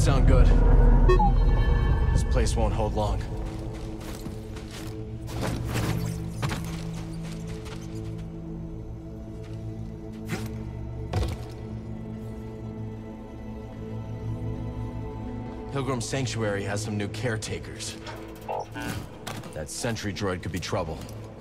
sound good. This place won't hold long. Pilgrim Sanctuary has some new caretakers. That sentry droid could be trouble.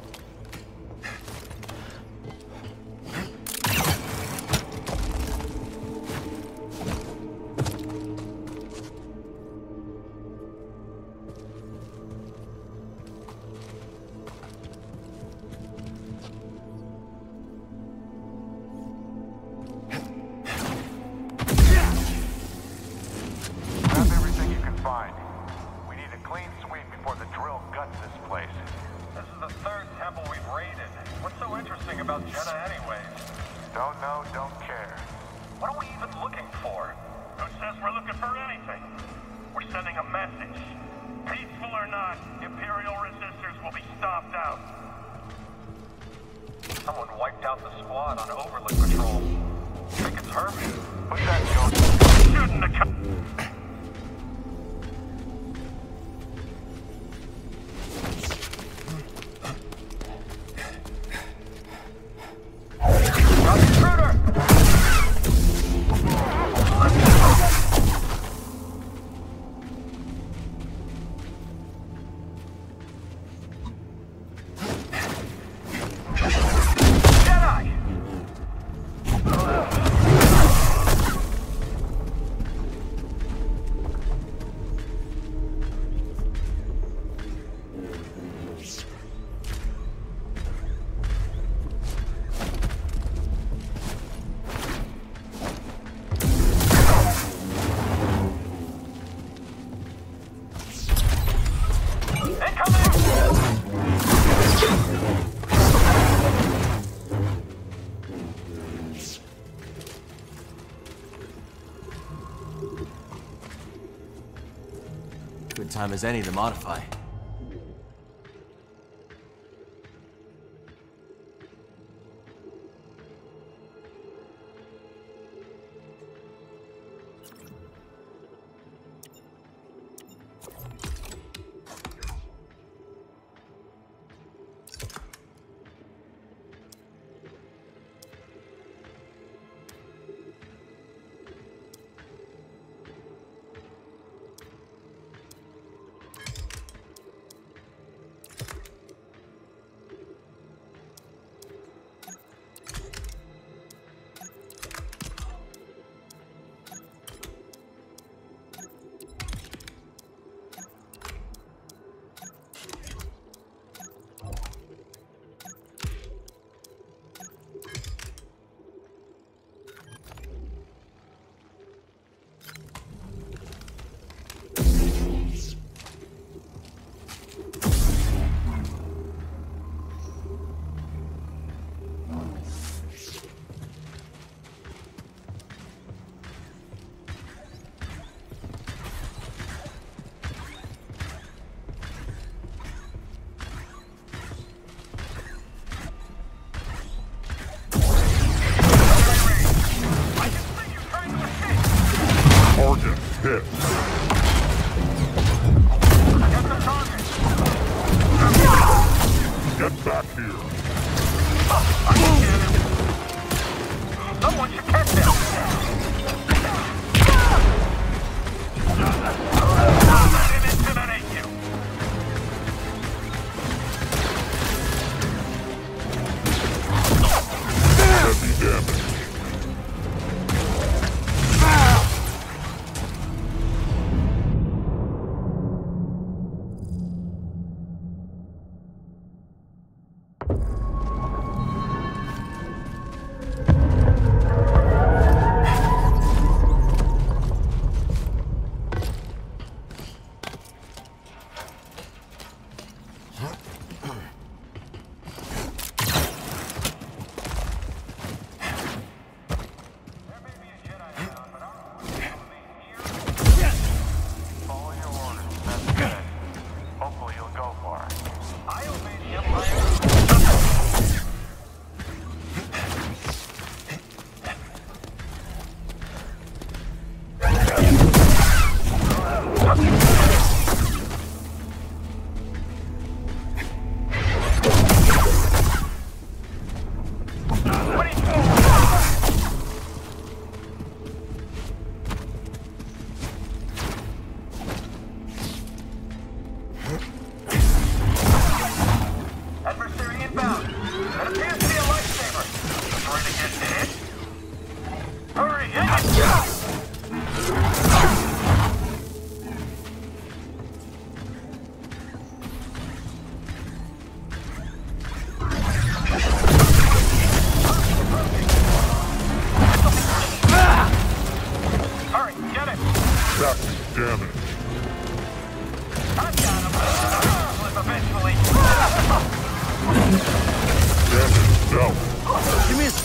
Good time as any to modify. Hit. Get back here. I can get him. Someone should catch him. Let him intimidate you. Heavy damage.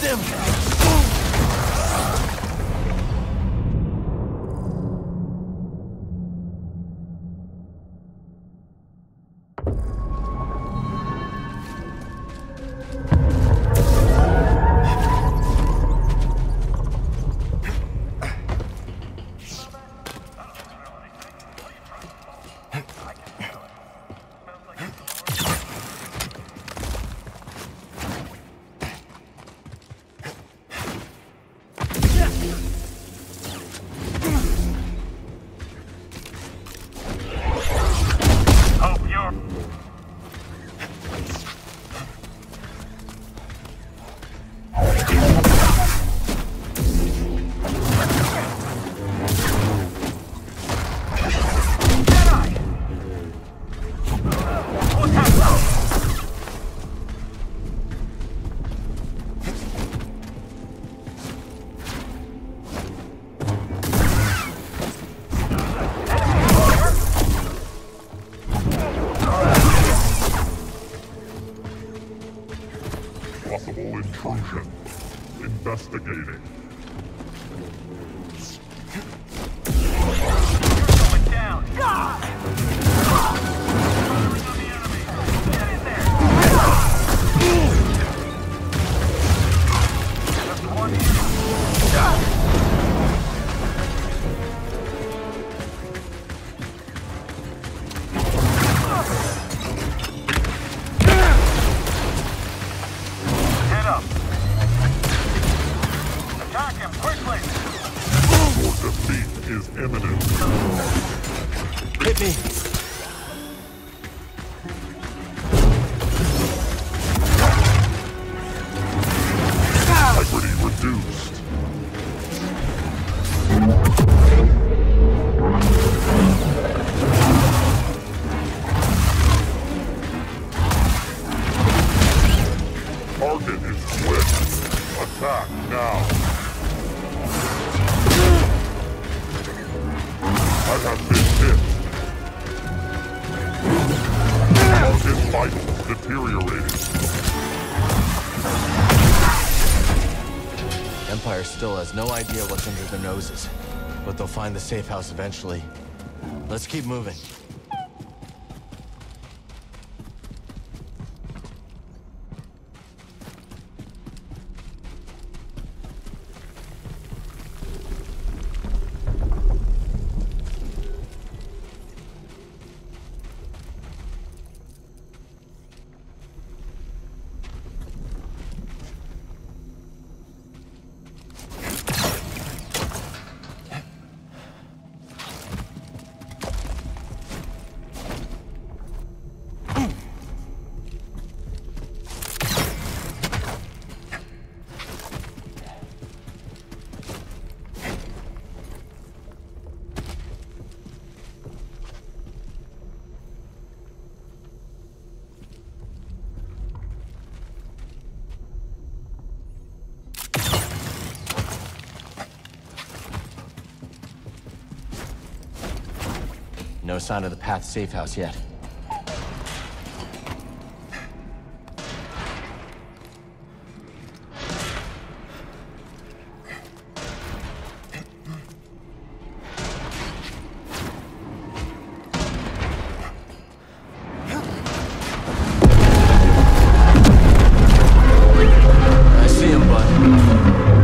Possible intrusion. Investigating. Going down. Just one Head up. Attack him quickly. Your defeat is imminent. Hit me! Integrity reduced. Target is split. Attack now. I have been hit. Target vitals deteriorated. Empire still has no idea what's under their noses, but they'll find the safe house eventually. Let's keep moving. No sign of the Path safe house yet. I see him, bud.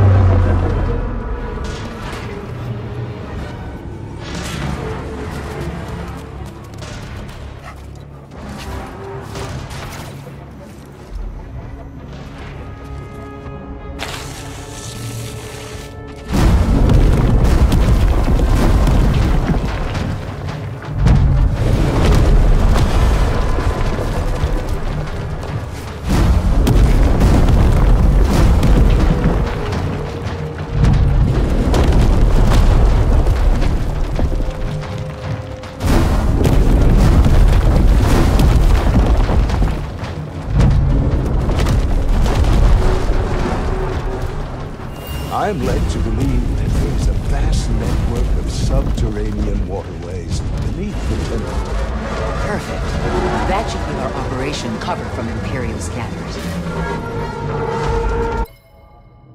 I'm led to believe that there is a vast network of subterranean waterways beneath the temple. Perfect. That should keep our operation covered from Imperial scanners.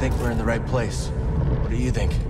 think we're in the right place. What do you think?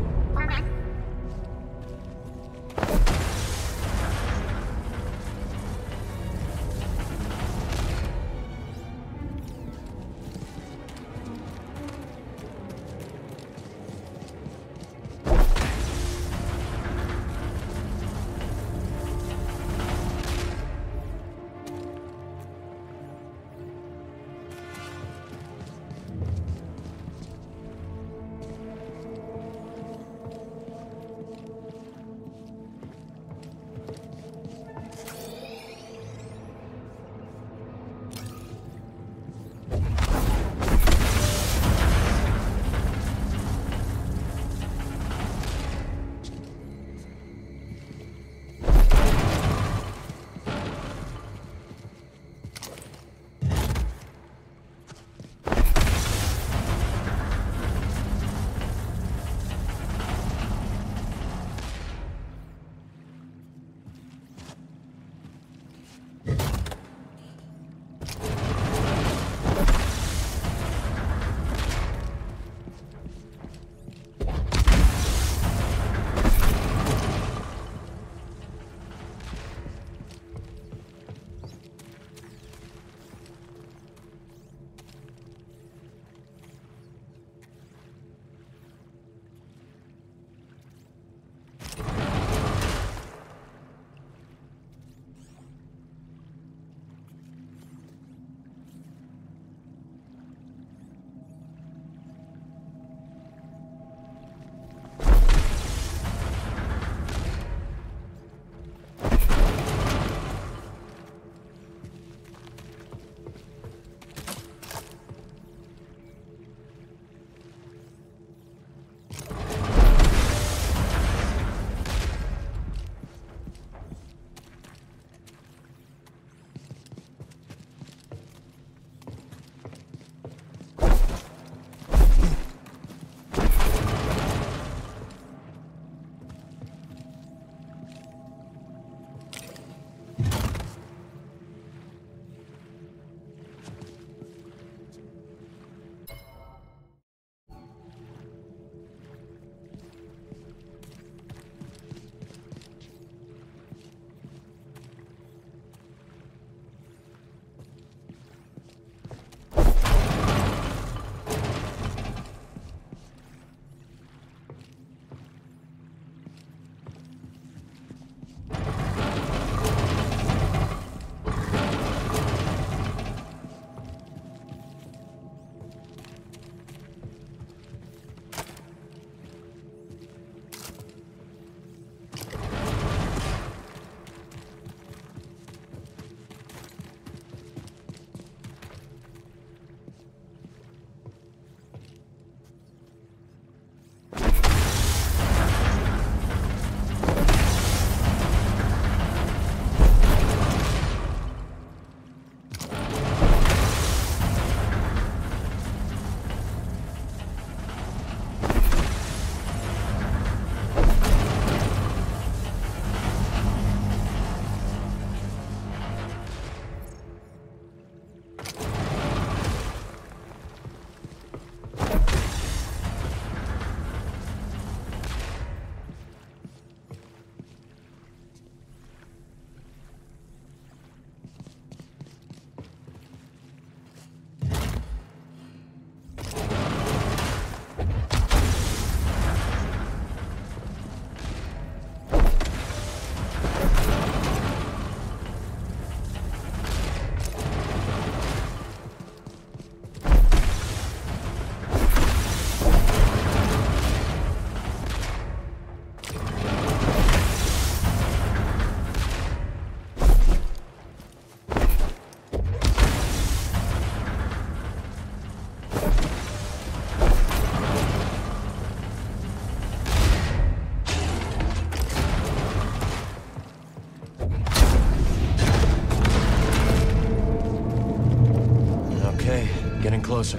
Getting closer.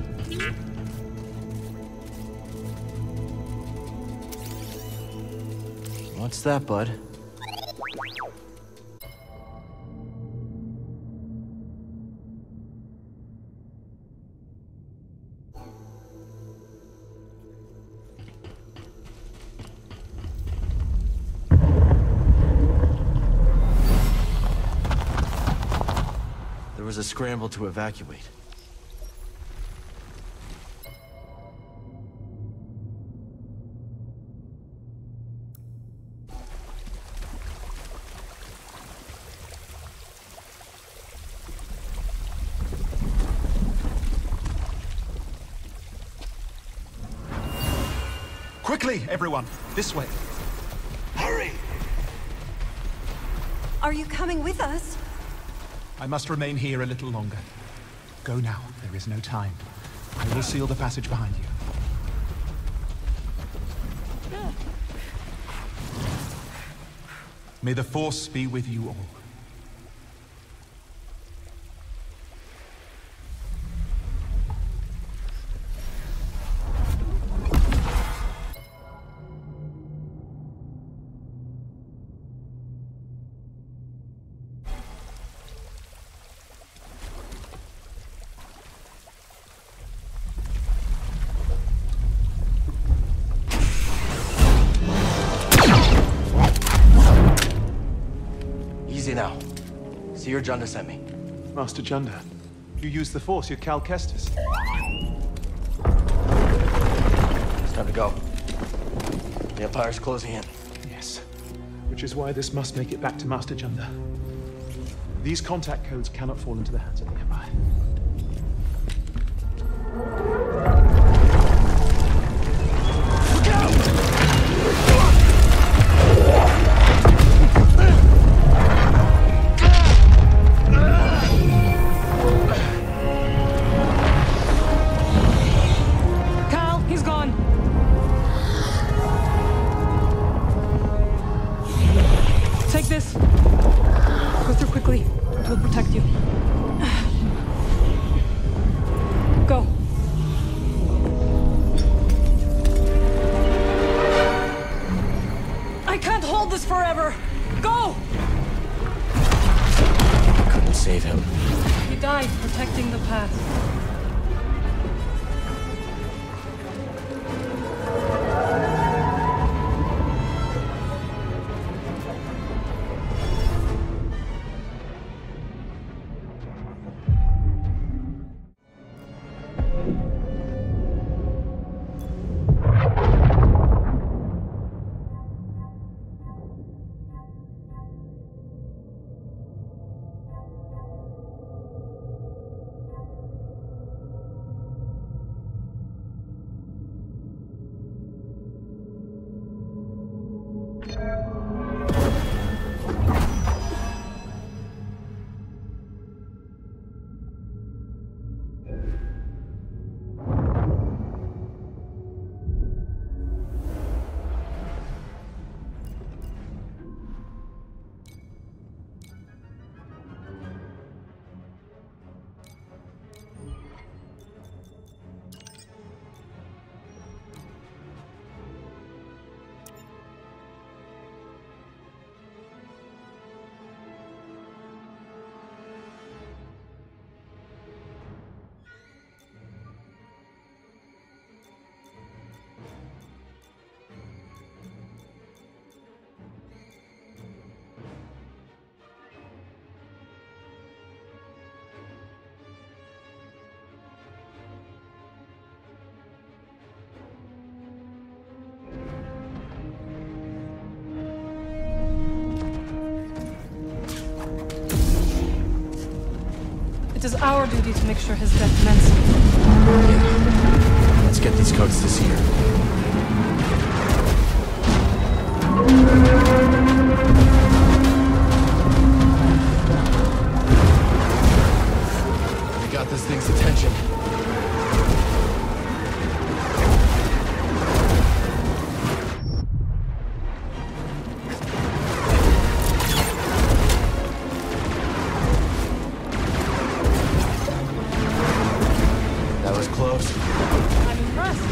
What's that, bud? There was a scramble to evacuate. Quickly, everyone! This way! Hurry! Are you coming with us? I must remain here a little longer. Go now, there is no time. I will seal the passage behind you. May the Force be with you all. Easy now. See your Junda sent me. Master Junda, you use the Force, you're Cal Kestis. It's time to go. The Empire's closing in. Yes, which is why this must make it back to Master Junda. These contact codes cannot fall into the hands of the Empire. Take this. Go through quickly. It will protect you. Go. I can't hold this forever. Go! Couldn't save him. He died protecting the path. It is our duty to make sure his death meant something. Yeah. Let's get these codes to Seer. We got this thing's attention. I'm impressed.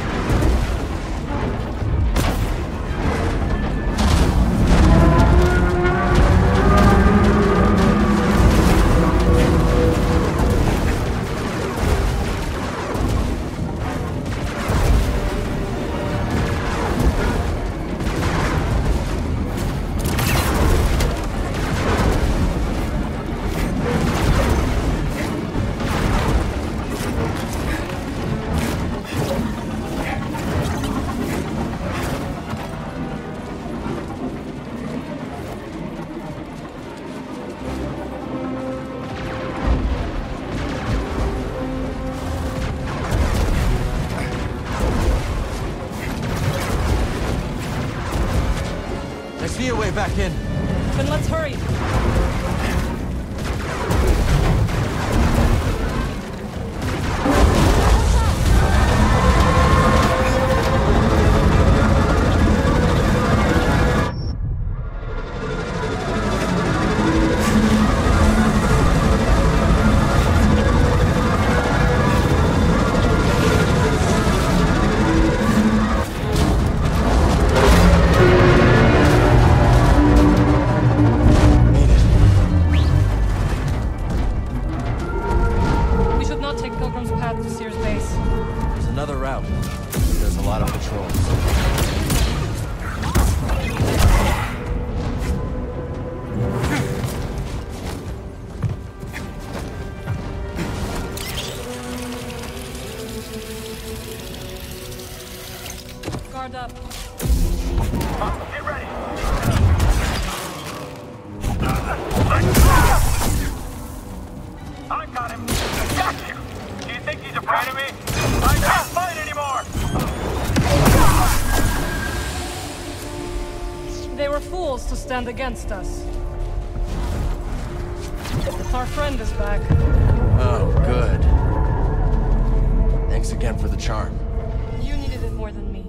back in. Then let's hurry. Guard up. Get ready. I got him. Got you. Do you think he's afraid of me? I can't fight anymore. They were fools to stand against us. Our friend is back. Oh, good. Thanks again for the charm. You needed it more than me.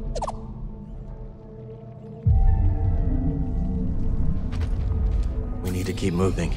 We need to keep moving.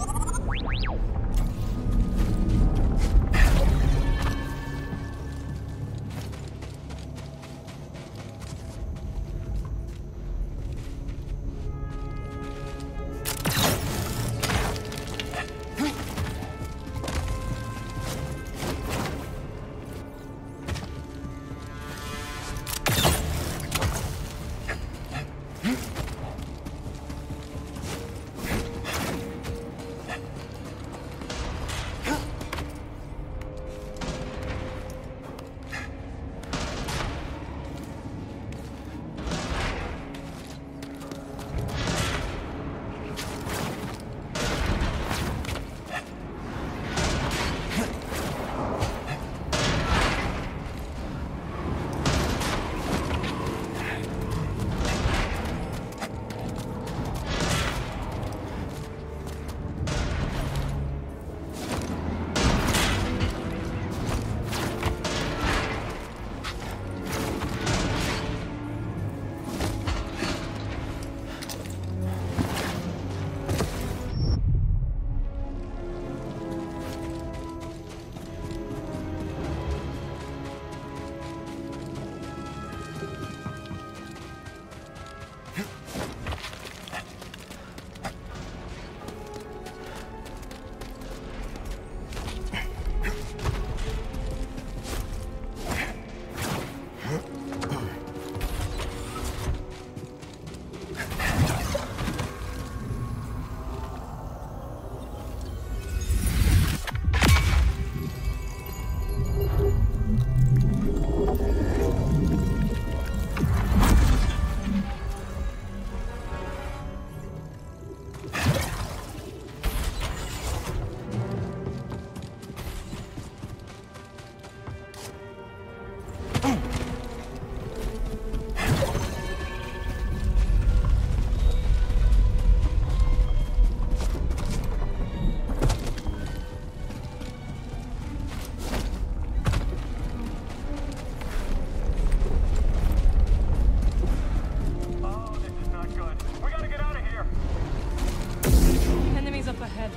Up ahead.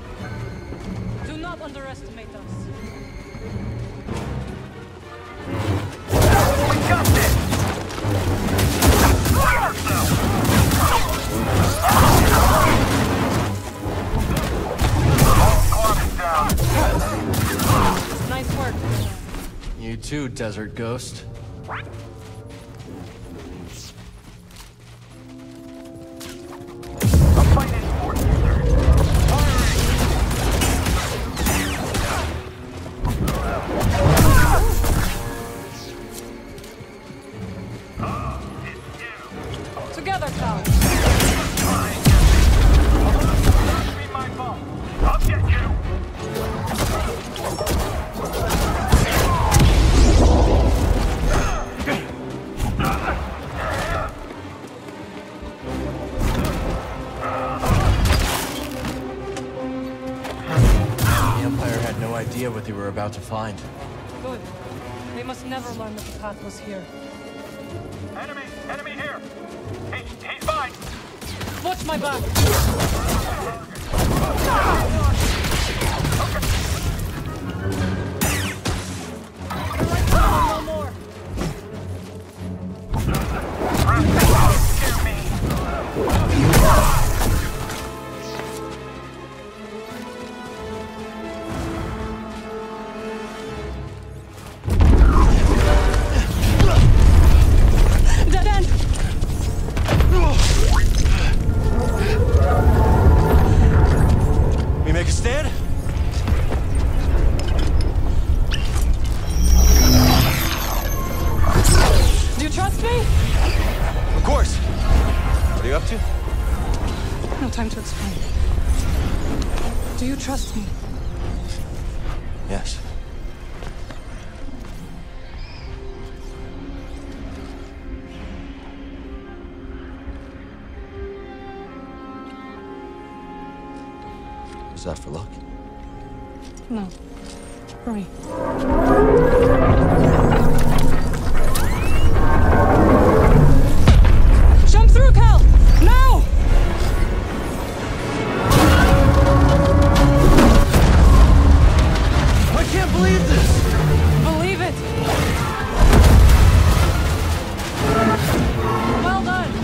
Do not underestimate us. We got this! Nice work. You too, Desert Ghost. Together, pal. I'll get you. idea what they were about to find. Good. They must never learn that the path was here. Enemy! Enemy here! He's fine! Watch my back! No more! Scare me! Dead end! We make a stand? Do you trust me? Of course. What are you up to? No time to explain. Do you trust me? Yes. Is that for luck? No. For me. Jump through, Cal! Now! I can't believe this! Believe it! Well done!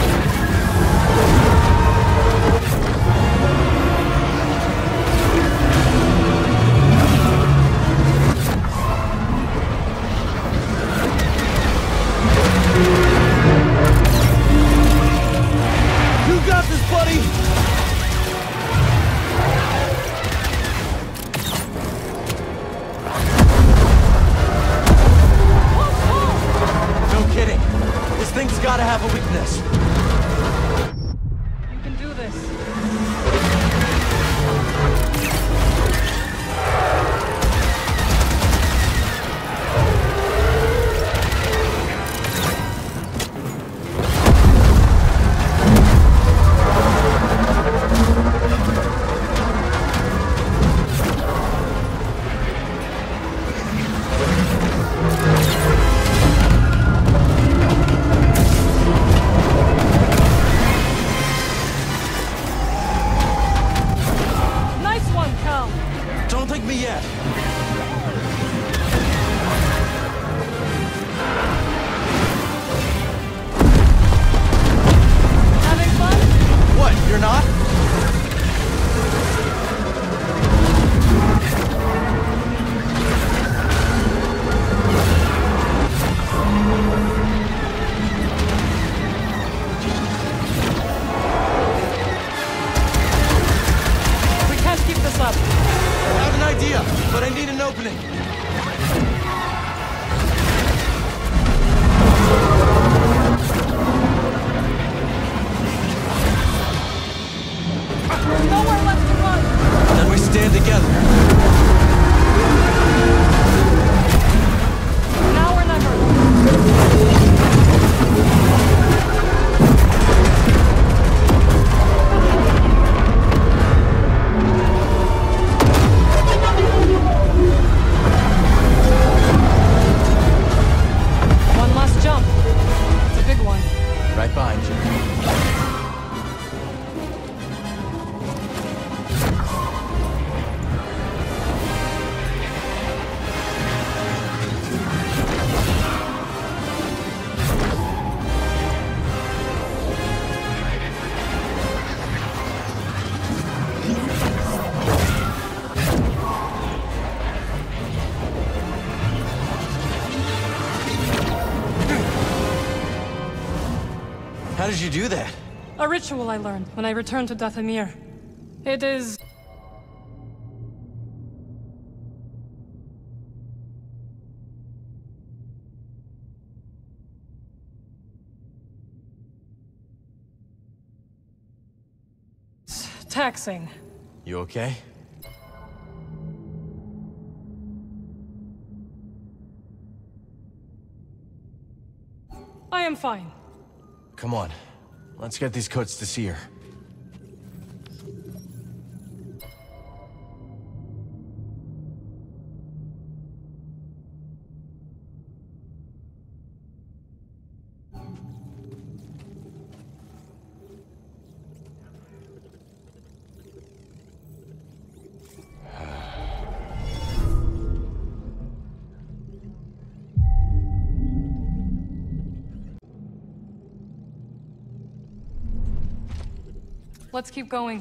You got this, buddy! No kidding. This thing's gotta have a weakness. You can do this. Nice one, Cal! Don't thank me yet. Having fun? What, you're not? We can't keep this up. I have an idea, but I need an opening. There's nowhere left to run! Then we stand together. Now or never. One last jump. It's a big one. Right behind you. How did you do that? A ritual I learned when I returned to Dathomir. It is... taxing. You okay? I am fine. Come on. Let's get these coats to see her. Let's keep going.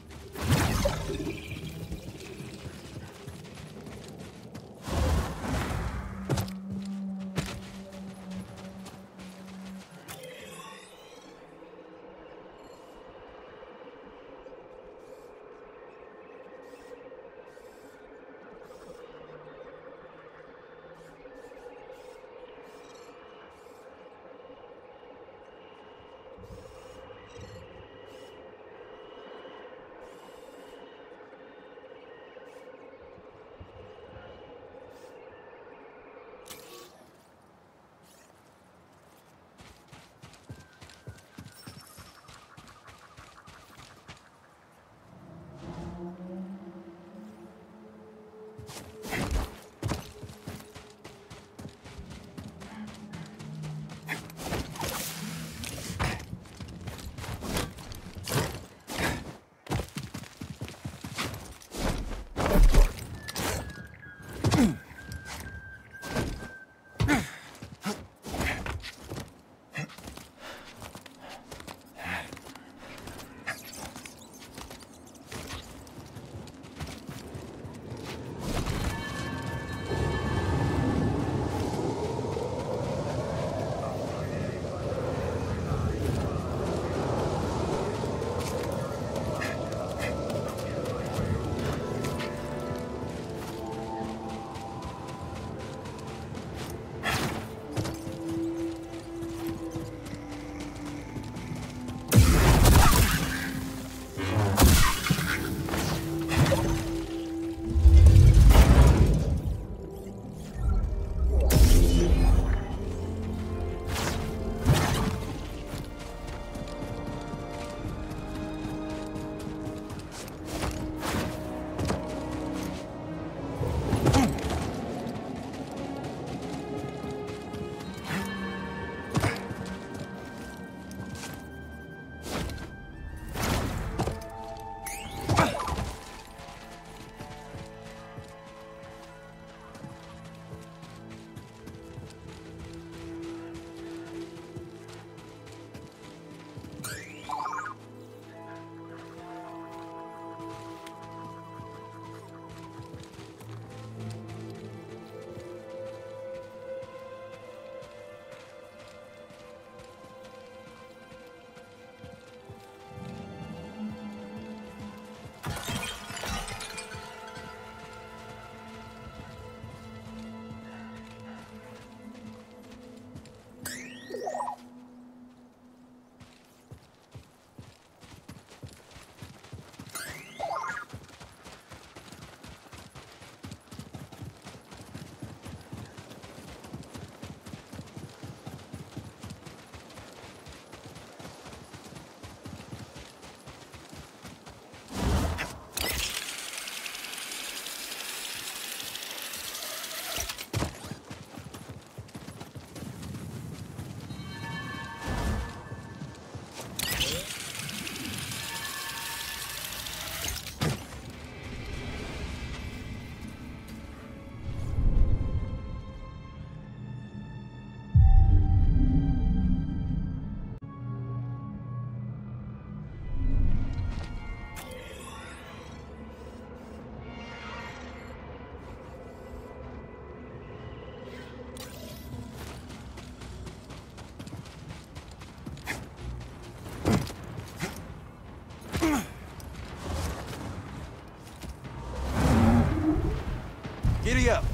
Giddy up!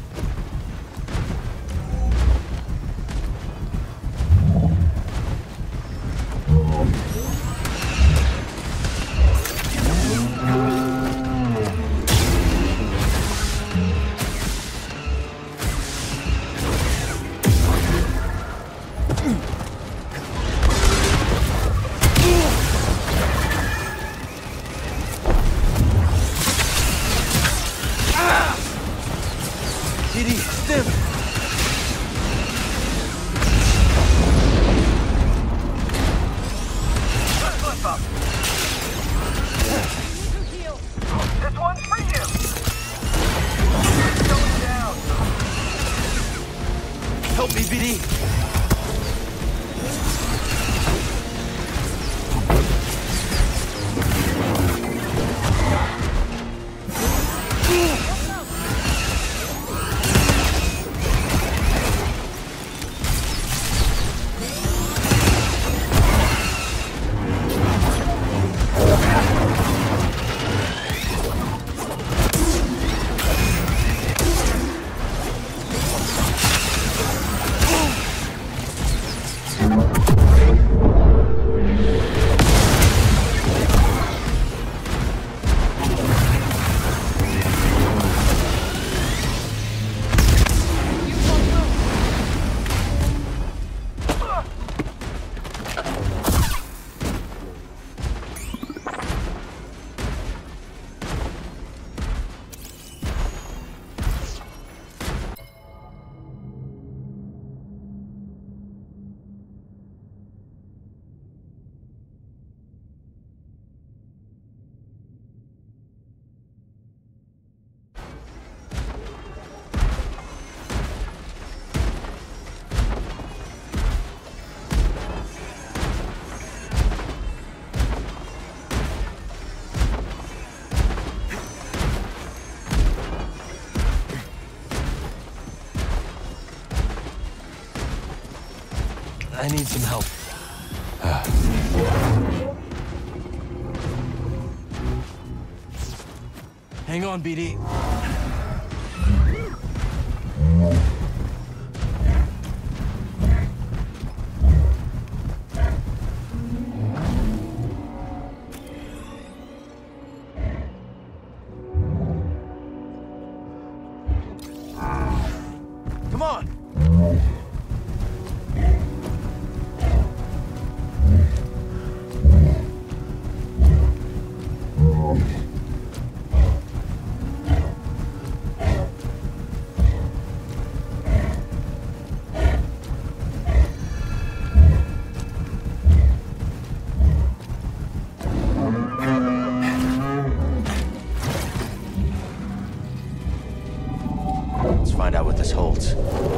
Giddy, stim! This one's for you! It's going down! Help me, BD! I need some help. Hang on, BD. Come on! Let's find out what this holds.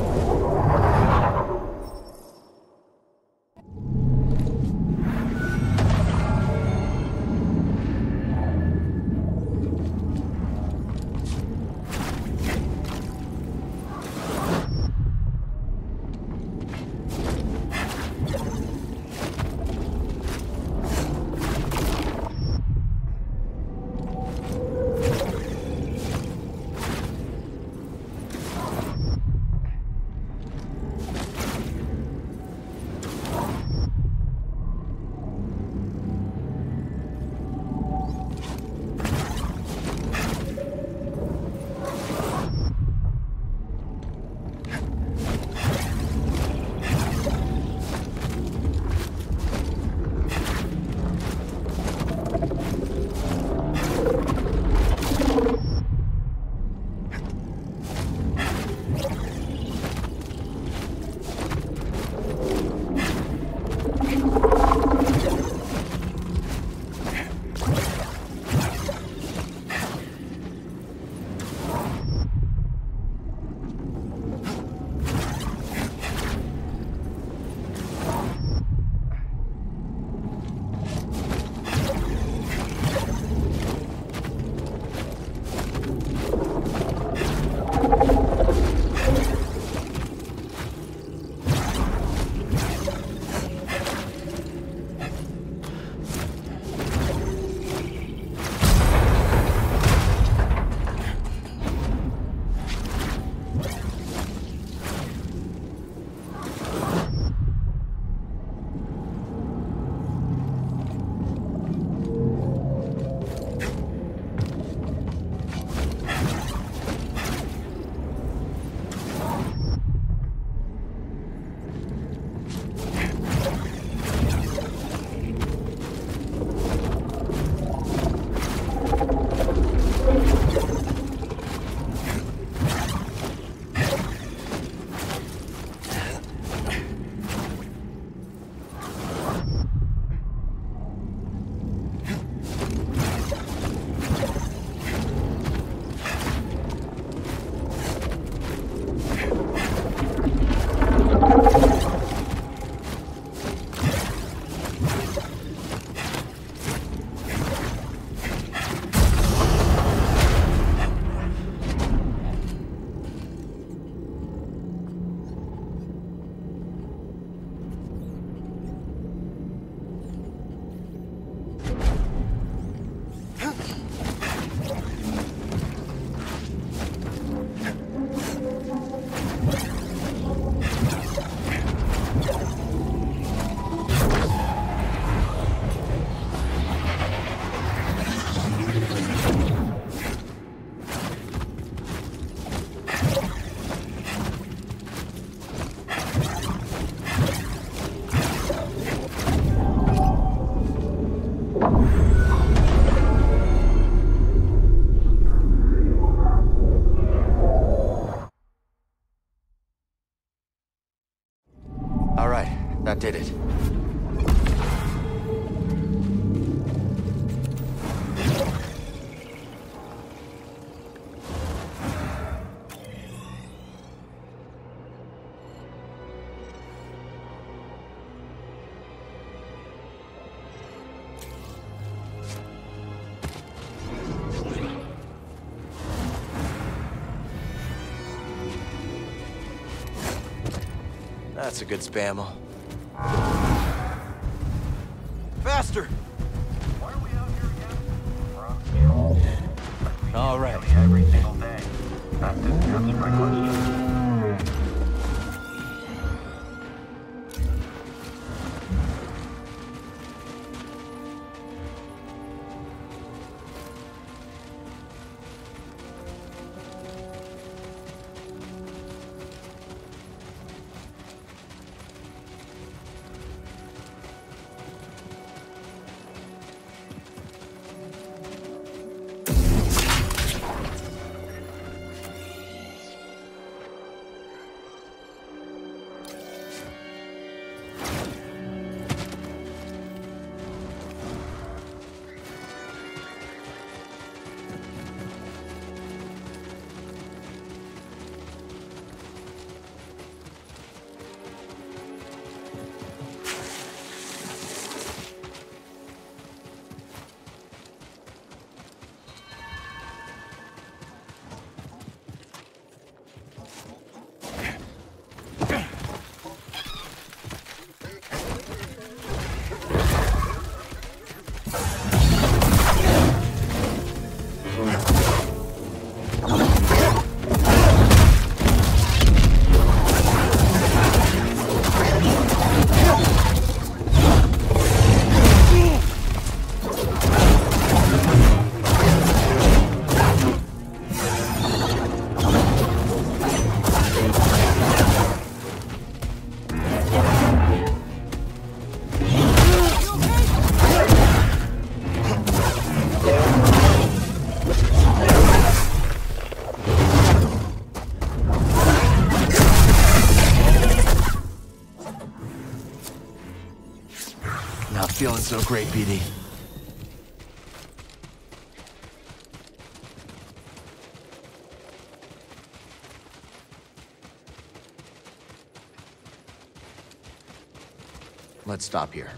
That did it. That's a good spammer. Faster! Why are we out here again? All right. Every single day. That didn't answer my question. Not feeling so great, BD. Let's stop here.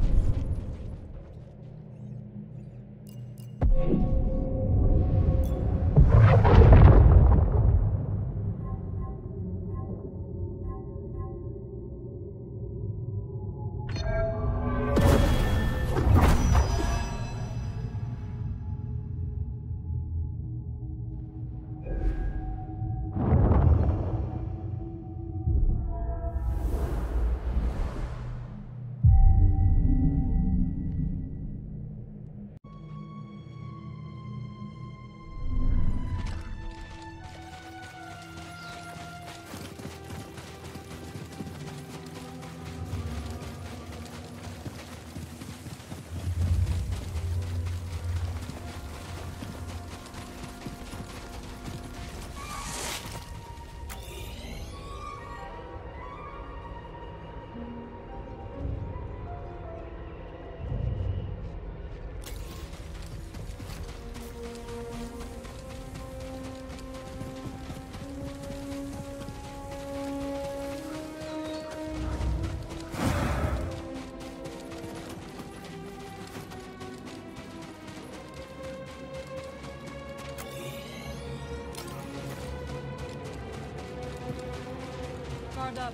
Guard up.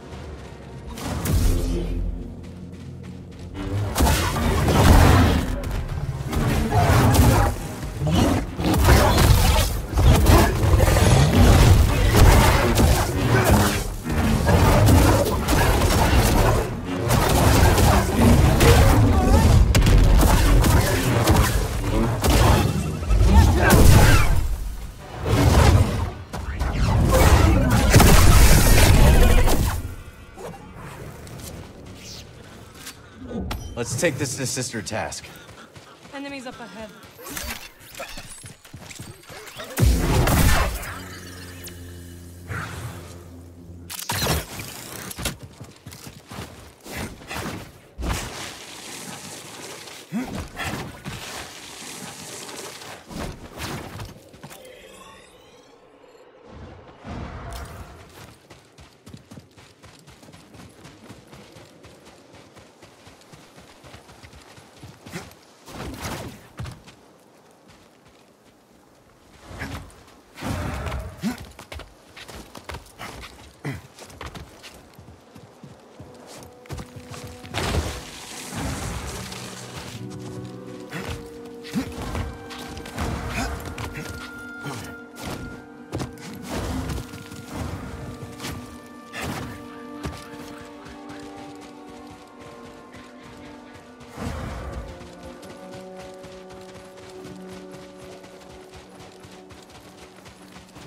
Let's take this to Sister Task. Enemies up ahead.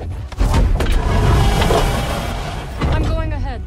I'm going ahead.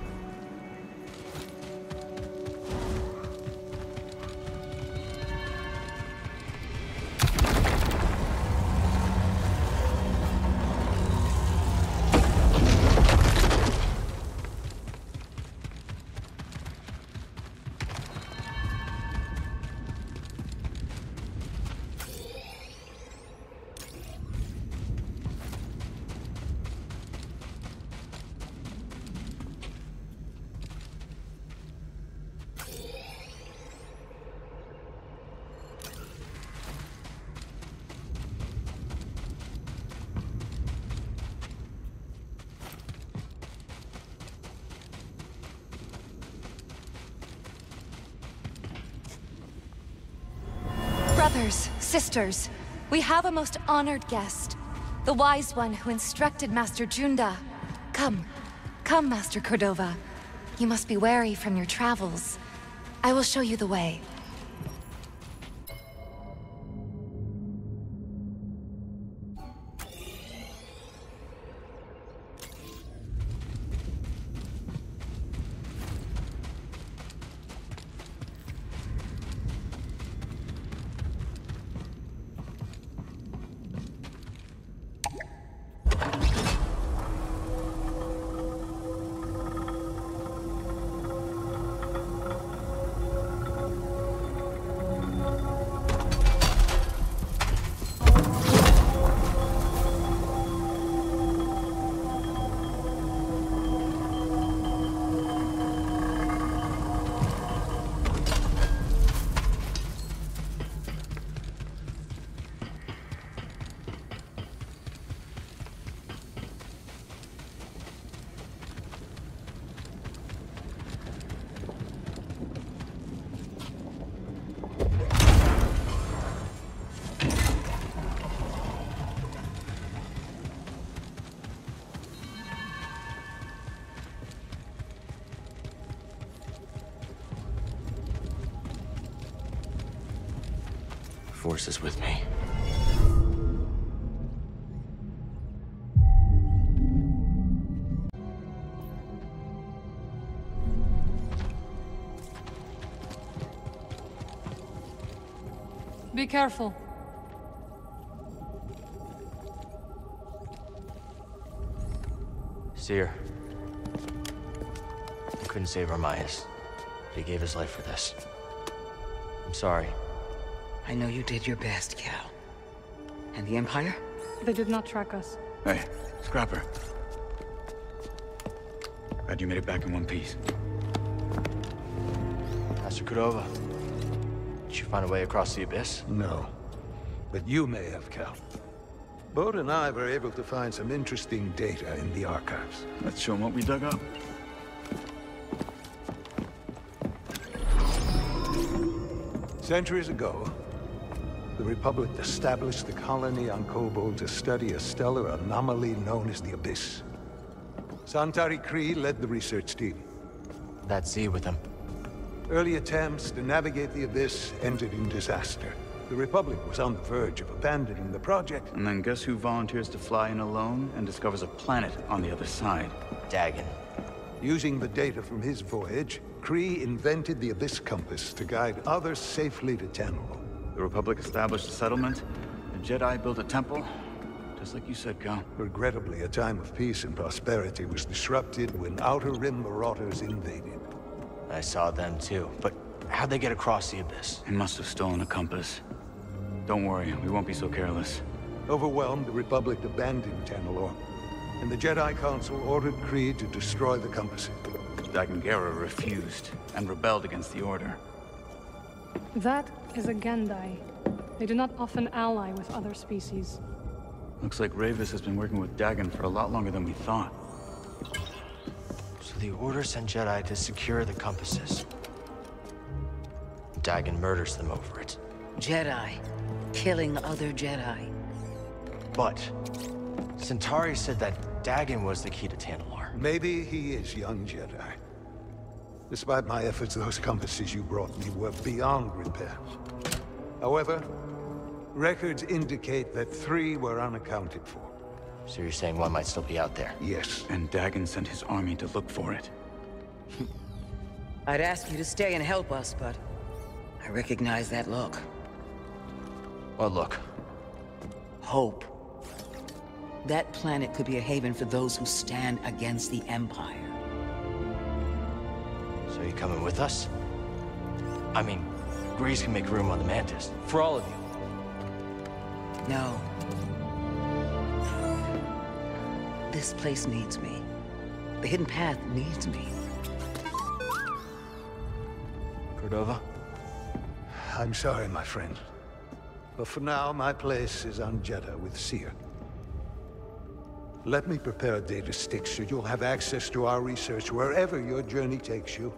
Brothers, sisters, we have a most honored guest. The wise one who instructed Master Junda. Come, Master Cordova. You must be wary from your travels. I will show you the way. Force is with me. Be careful. Seer. I couldn't save Armias, but he gave his life for this. I'm sorry. I know you did your best, Cal. And the Empire? They did not track us. Hey, Scrapper. Glad you made it back in one piece. Master Cordova, did you find a way across the Abyss? No. But you may have, Cal. Bode and I were able to find some interesting data in the archives. Let's show them what we dug up. Centuries ago, the Republic established the colony on Kobold to study a stellar anomaly known as the Abyss. Santari Khri led the research team. That Z with him. Early attempts to navigate the Abyss ended in disaster. The Republic was on the verge of abandoning the project. And then guess who volunteers to fly in alone and discovers a planet on the other side? Dagan. Using the data from his voyage, Khri invented the Abyss Compass to guide others safely to Tenel. The Republic established a settlement, the Jedi built a temple, just like you said, Cal. Regrettably, a time of peace and prosperity was disrupted when Outer Rim marauders invaded. I saw them too, but how'd they get across the Abyss? They must have stolen a compass. Don't worry, we won't be so careless. Overwhelmed, the Republic abandoned Tanalorr, and the Jedi Council ordered Khri to destroy the compasses. Dagan Gera refused, and rebelled against the Order. That is a Gendai. They do not often ally with other species. Looks like Rayvis has been working with Dagan for a lot longer than we thought. So the Order sent Jedi to secure the compasses. Dagan murders them over it. Jedi. Killing other Jedi. But Centauri said that Dagan was the key to Tanalorr. Maybe he is, young Jedi. Despite my efforts, those compasses you brought me were beyond repair. However, records indicate that 3 were unaccounted for. So you're saying one might still be out there? Yes. And Dagan sent his army to look for it. I'd ask you to stay and help us, but I recognize that look. What look? Hope. That planet could be a haven for those who stand against the Empire. So you coming with us? I mean, Grease can make room on the Mantis. For all of you. No. This place needs me. The Hidden Path needs me. Cordova? I'm sorry, my friend. But for now, my place is on Jeddah with Cere. Let me prepare a data stick so you'll have access to our research wherever your journey takes you.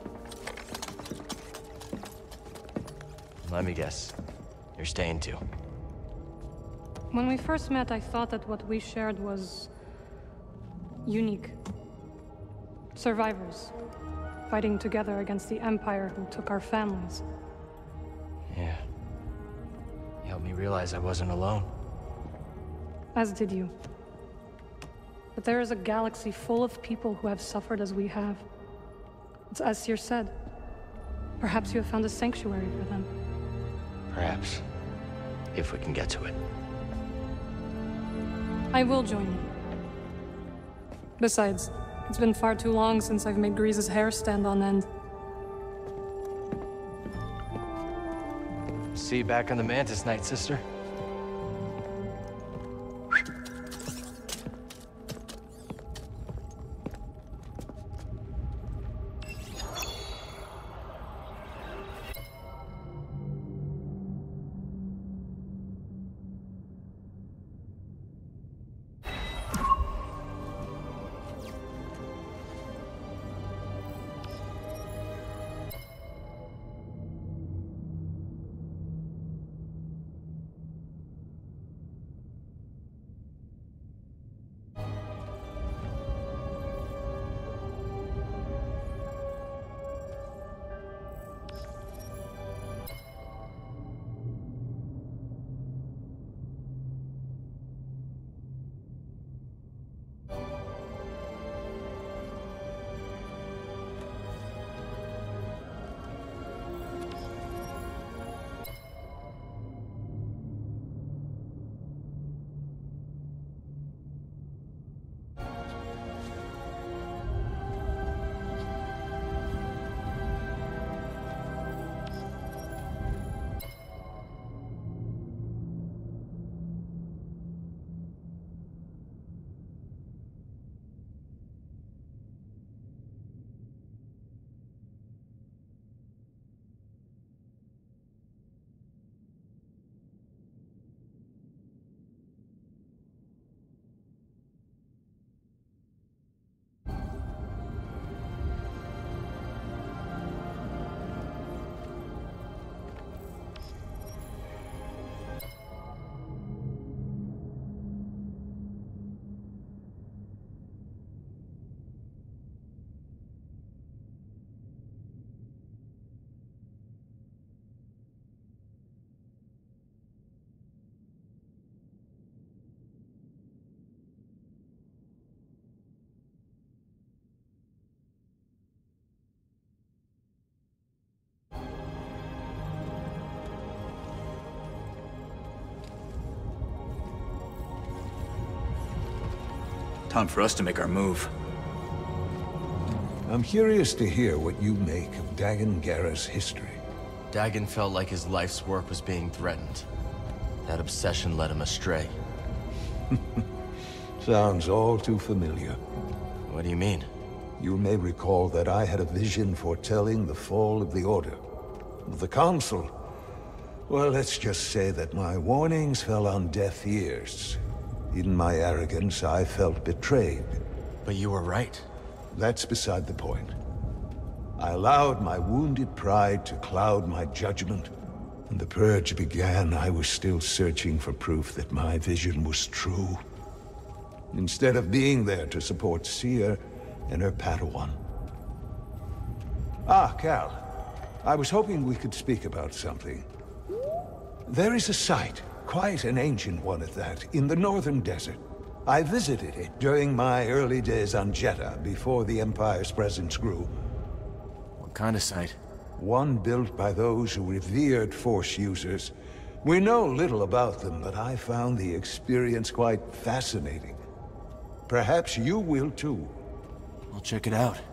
Let me guess. You're staying too. When we first met, I thought that what we shared was unique. Survivors, fighting together against the Empire who took our families. Yeah. You helped me realize I wasn't alone. As did you. But there is a galaxy full of people who have suffered as we have. It's as Cere said. Perhaps you have found a sanctuary for them. Perhaps. If we can get to it. I will join you. Besides, it's been far too long since I've made Grease's hair stand on end. See you back on the Mantis, Night Sister. Time for us to make our move. I'm curious to hear what you make of Dagan Gera's history. Dagan felt like his life's work was being threatened. That obsession led him astray. Sounds all too familiar. What do you mean? You may recall that I had a vision foretelling the fall of the Order. The Council. Well, let's just say that my warnings fell on deaf ears. In my arrogance, I felt betrayed. But you were right. That's beside the point. I allowed my wounded pride to cloud my judgment. When the Purge began, I was still searching for proof that my vision was true. Instead of being there to support Cere and her Padawan. Ah, Cal. I was hoping we could speak about something. There is a site, quite an ancient one at that, in the northern desert. I visited it during my early days on Jeddah, before the Empire's presence grew. What kind of site? One built by those who revered Force users. We know little about them, but I found the experience quite fascinating. Perhaps you will too. I'll check it out.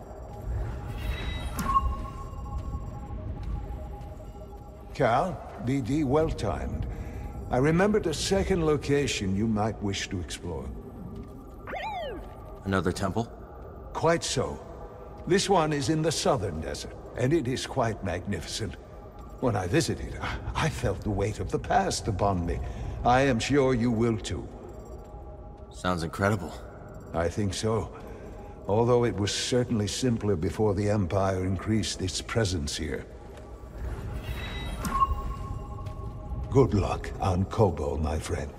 Cal, BD well-timed. I remembered a second location you might wish to explore. Another temple? Quite so. This one is in the southern desert, and it is quite magnificent. When I visited, I felt the weight of the past upon me. I am sure you will too. Sounds incredible. I think so. Although it was certainly simpler before the Empire increased its presence here. Good luck on Koboh, my friend.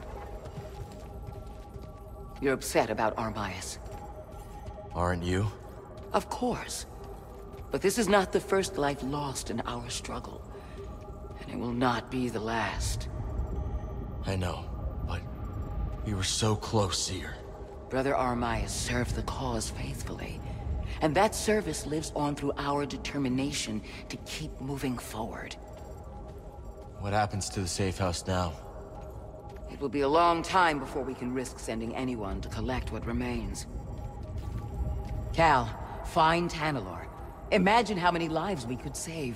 You're upset about Armias. Aren't you? Of course. But this is not the first life lost in our struggle. And it will not be the last. I know, but we were so close, Seer. Brother Armias served the cause faithfully. And that service lives on through our determination to keep moving forward. What happens to the safe house now? It will be a long time before we can risk sending anyone to collect what remains. Cal, find Tanalorr. Imagine how many lives we could save.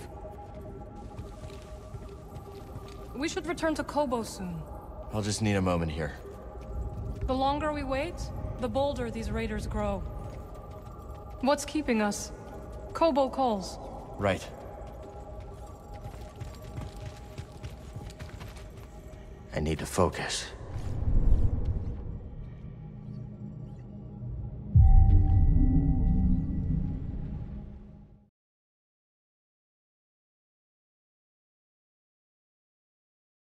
We should return to Koboh soon. I'll just need a moment here. The longer we wait, the bolder these raiders grow. What's keeping us? Koboh calls. Right. I need to focus.